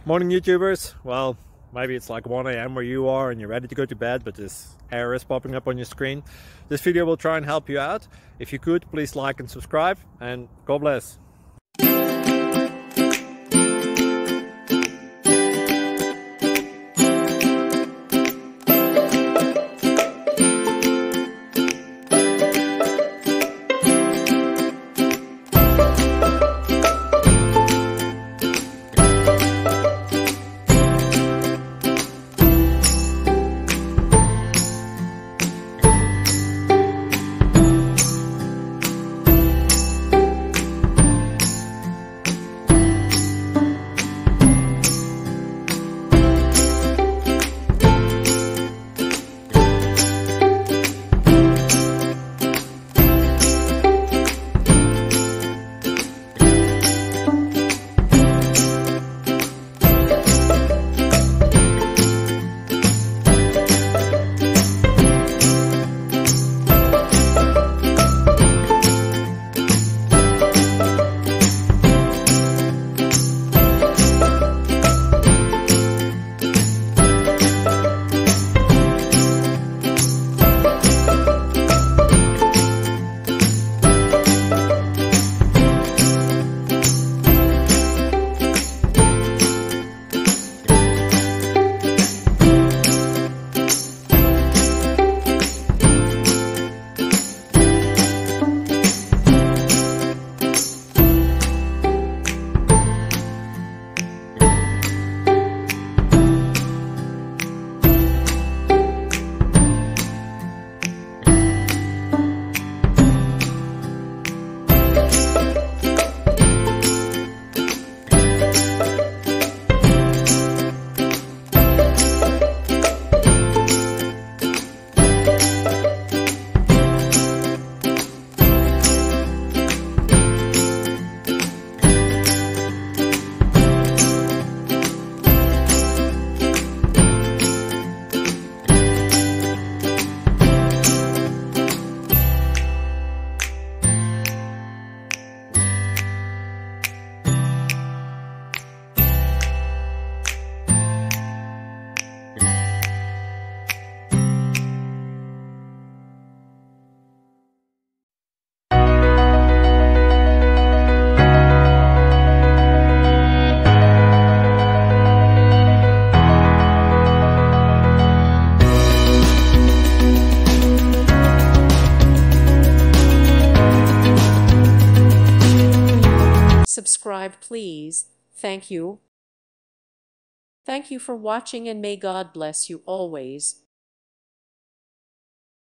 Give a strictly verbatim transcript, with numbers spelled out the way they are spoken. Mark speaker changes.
Speaker 1: Morning YouTubers. Well, maybe it's like one A M where you are and you're ready to go to bed, but this error is popping up on your screen. This video will try and help you out. If you could, please like and subscribe, and God bless.
Speaker 2: Subscribe, please. Thank you. Thank you for watching, and may God bless you always.